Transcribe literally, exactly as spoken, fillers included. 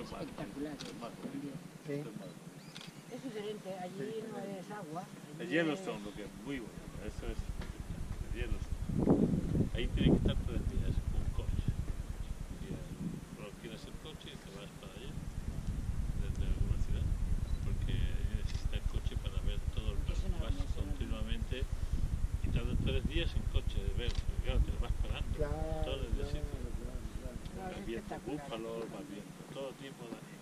espectacular. Sí. Es diferente, allí no es agua. El Yellowstone, lo que es muy bueno, eso es el Yellowstone. Ahí tiene que estar tres días con coche. Y alquilas el coche y te vas para allá, desde alguna ciudad, porque necesitas coche para ver todo el parque. Vas continuamente y tardas tres días en coche de ver, porque claro, te vas parando, Claro, todo el claro, sitio. claro, claro. Vas viendo búfalos, vas viendo todo tipo de